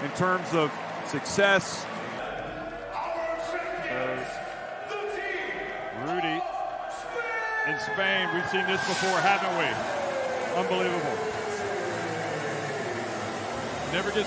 in terms of success. Rudy in Spain. We've seen this before, haven't we? Unbelievable. Never gets